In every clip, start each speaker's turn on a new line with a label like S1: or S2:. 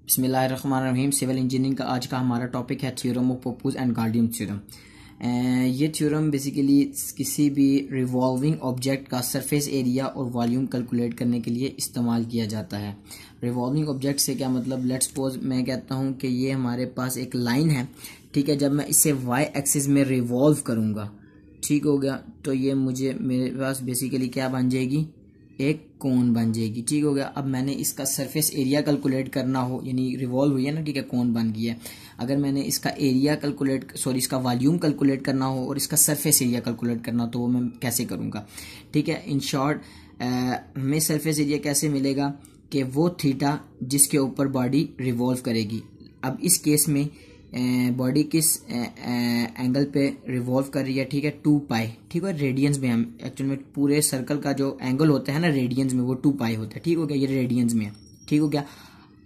S1: बिस्मिल्लाहिर्रहमानिर्रहीम। Civil engineering का आज का हमारा टॉपिक है theorem of Pappus and guardian theorem. ये थ्योरम बेसिकली किसी भी रिवॉल्विंग ऑब्जेक्ट का सरफेस एरिया और वॉल्यूम कैलकुलेट करने के लिए इस्तेमाल किया जाता है। रिवॉल्विंग ऑब्जेक्ट से क्या मतलब, लेट्स सपोज मैं कहता हूँ कि ये हमारे पास एक लाइन है, ठीक है। जब मैं इसे वाई एक्सिस में रिवॉल्व करूँगा, ठीक हो गया, तो ये मेरे पास बेसिकली क्या बन जाएगी, एक कोन बन जाएगी, ठीक हो गया। अब मैंने इसका सरफेस एरिया कैलकुलेट करना हो, यानी रिवॉल्व हुई है ना, ठीक है, कोन बन गया है। अगर मैंने इसका एरिया इसका वॉल्यूम कैलकुलेट करना हो और इसका सरफेस एरिया कैलकुलेट करना हो, तो वो मैं कैसे करूँगा, ठीक है। इन शॉर्ट हमें सरफेस एरिया कैसे मिलेगा कि वो थीटा जिसके ऊपर बॉडी रिवॉल्व करेगी। अब इस केस में बॉडी किस एंगल पे रिवॉल्व कर रही है, ठीक है, 2 पाई, ठीक है। रेडियंस में हम एक्चुअल में पूरे सर्कल का जो एंगल होता है ना रेडियंस में, वो 2 पाई होता है, ठीक हो गया, ये रेडियंस में है, ठीक हो गया।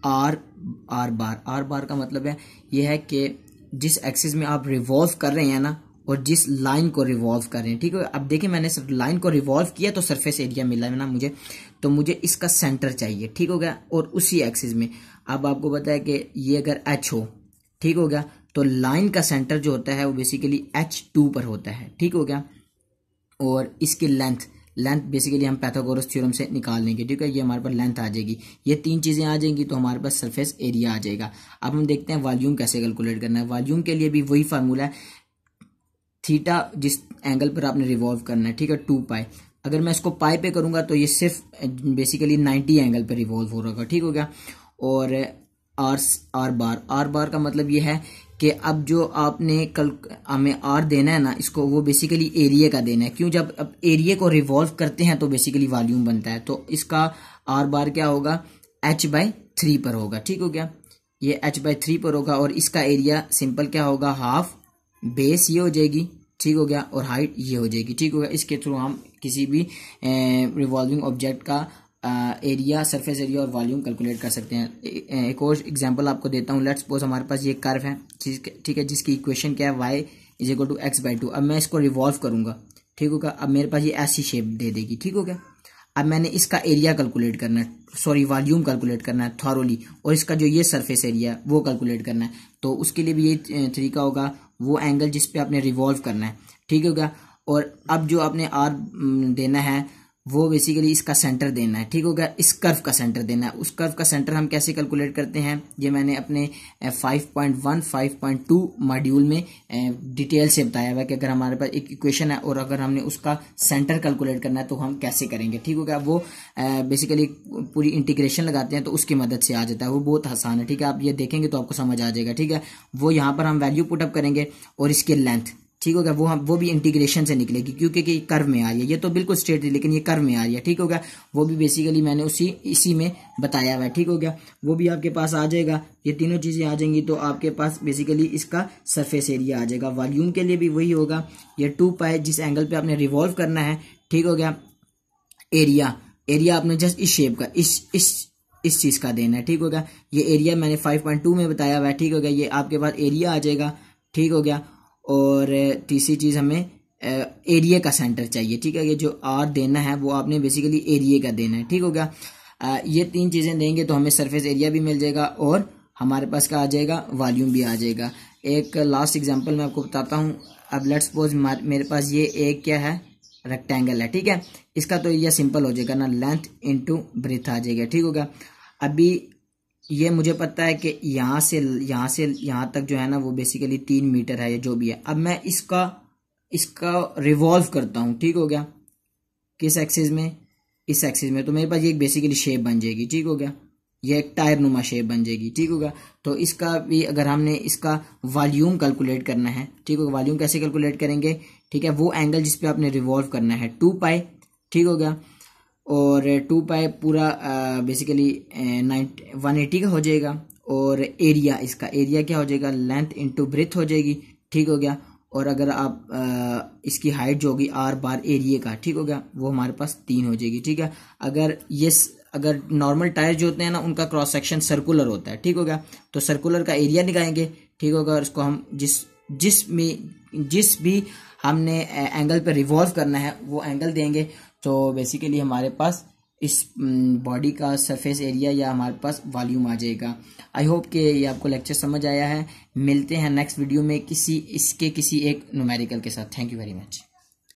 S1: आर बार का मतलब है ये है कि जिस एक्सिस में आप रिवॉल्व कर रहे हैं ना, और जिस लाइन को रिवॉल्व कर रहे हैं, ठीक है। अब देखिए मैंने लाइन को रिवॉल्व किया तो सरफेस एरिया मिला है ना मुझे, तो मुझे इसका सेंटर चाहिए, ठीक हो गया, और उसी एक्सिस में। अब आपको पता है कि ये अगर एच हो, ठीक हो गया, तो लाइन का सेंटर जो होता है वो बेसिकली H2 पर होता है, ठीक हो गया। और इसकी लेंथ बेसिकली हम पाइथागोरस थ्योरम से निकाल लेंगे, ठीक है। ये हमारे पास लेंथ आ जाएगी, ये 3 चीजें आ जाएंगी तो हमारे पास सरफेस एरिया आ जाएगा। अब हम देखते हैं वॉल्यूम कैसे कैलकुलेट करना है। वॉल्यूम के लिए भी वही फार्मूला है, थीटा जिस एंगल पर आपने रिवॉल्व करना है, ठीक है, 2 पाई। अगर मैं इसको पाई पे करूंगा तो ये सिर्फ बेसिकली 90 एंगल पे रिवॉल्व हो रहा, ठीक हो गया। और आर बार का मतलब ये है कि अब जो आपने कल हमें आर देना है ना इसको, वो बेसिकली एरिया का देना है। क्यों, जब अब एरिया को रिवॉल्व करते हैं तो बेसिकली वॉल्यूम बनता है, तो इसका आर बार क्या होगा, H/3 पर होगा, ठीक हो गया, ये H/3 पर होगा। और इसका एरिया सिंपल क्या होगा, हाफ बेस ये हो जाएगी, ठीक हो गया, और हाइट ये हो जाएगी, ठीक हो गया। इसके थ्रू हम किसी भी रिवॉल्विंग ऑब्जेक्ट का एरिया, सरफेस एरिया और वॉल्यूम कैलकुलेट कर सकते हैं। एक और एग्जांपल आपको देता हूँ। लेट्स सपोज हमारे पास ये कर्व है, ठीक है, जिसकी इक्वेशन क्या है, y = x/2। अब मैं इसको रिवॉल्व करूंगा, ठीक होगा। अब मेरे पास ये ऐसी शेप दे देगी, ठीक हो गया। अब मैंने इसका एरिया कैलकुलेट करना है, वॉल्यूम कैलकुलेट करना है थॉरोली, और इसका जो ये सरफेस एरिया है वो कैलकुलेट करना है। तो उसके लिए भी ये तरीका होगा, वो एंगल जिस पे आपने रिवॉल्व करना है, ठीक हो गया। और अब जो आपने आर देना है वो बेसिकली इसका सेंटर देना है, ठीक हो गया, इस कर्व का सेंटर देना है। उस कर्व का सेंटर हम कैसे कैलकुलेट करते हैं, ये मैंने अपने 5.1 5.2 मॉड्यूल में डिटेल से बताया हुआ है कि अगर हमारे पास एक इक्वेशन है और अगर हमने उसका सेंटर कैलकुलेट करना है तो हम कैसे करेंगे, ठीक हो गया। वो बेसिकली पूरी इंटीग्रेशन लगाते हैं तो उसकी मदद से आ जाता है, वो बहुत आसान है, ठीक है। आप ये देखेंगे तो आपको समझ आ जाएगा, ठीक है। वो यहाँ पर हम वैल्यू पुटअप करेंगे और इसकी लेंथ, ठीक हो गया, वो भी इंटीग्रेशन से निकलेगी क्योंकि कि कर्व में आ रही है। ये तो बिल्कुल स्ट्रेट है लेकिन ये कर्व में आ रही है, ठीक हो गया। वो भी बेसिकली मैंने इसी में बताया हुआ है, ठीक हो गया। वो भी आपके पास आ जाएगा, ये तीनों चीजें आ जाएंगी तो आपके पास बेसिकली इसका सरफेस एरिया आ जाएगा। वॉल्यूम के लिए भी वही होगा, ये 2 पाई जिस एंगल पे आपने रिवॉल्व करना है, ठीक हो गया। एरिया आपने जस्ट इस शेप का इस चीज का देना है, ठीक हो गया। ये एरिया मैंने 5.2 में बताया हुआ है, ठीक हो गया। ये आपके पास एरिया आ जाएगा, ठीक हो गया। और तीसरी चीज हमें एरिया का सेंटर चाहिए, ठीक है। ये जो आर देना है वो आपने बेसिकली एरिया का देना है, ठीक हो गया। ये 3 चीजें देंगे तो हमें सरफेस एरिया भी मिल जाएगा और हमारे पास क्या आ जाएगा, वॉल्यूम भी आ जाएगा। एक लास्ट एग्जांपल मैं आपको बताता हूँ। अब लेट्स सपोज मेरे पास ये एक क्या है, रेक्टेंगल है, ठीक है। इसका तो एरिया सिंपल हो जाएगा ना, लेंथ इंटू ब्रेथ आ जाएगा, ठीक होगा। अभी ये मुझे पता है कि यहाँ से यहाँ तक जो है ना वो बेसिकली 3 मीटर है, ये जो भी है। अब मैं इसका रिवॉल्व करता हूँ, ठीक हो गया, किस एक्सिस में, इस एक्सिस में। तो मेरे पास ये एक बेसिकली शेप बन जाएगी, ठीक हो गया, ये एक टायर नुमा शेप बन जाएगी, ठीक होगा। तो इसका भी अगर हमने इसका वॉल्यूम कैलकुलेट करना है, ठीक होगा, वॉल्यूम कैसे कैलकुलेट करेंगे, ठीक है। वो एंगल जिसपे आपने रिवॉल्व करना है 2 पाई, ठीक हो गया। और 2 पाई पूरा बेसिकली 180 का हो जाएगा। और इसका एरिया क्या हो जाएगा, लेंथ इंटू ब्रेथ हो जाएगी, ठीक हो गया। और अगर आप इसकी हाइट जो होगी आर बार एरिया का, ठीक हो गया, वो हमारे पास 3 हो जाएगी, ठीक है। अगर नॉर्मल टायर जो होते हैं ना उनका क्रॉस सेक्शन सर्कुलर होता है, ठीक हो गया, तो सर्कुलर का एरिया निकालेंगे, ठीक होगा। और उसको हम जिस भी हमने एंगल पे रिवॉल्व करना है वो एंगल देंगे, तो बेसिकली हमारे पास इस बॉडी का सरफेस एरिया या हमारे पास वॉल्यूम आ जाएगा। आई होप कि ये आपको लेक्चर समझ आया है। मिलते हैं नेक्स्ट वीडियो में किसी एक न्यूमेरिकल के साथ। Thank you very much.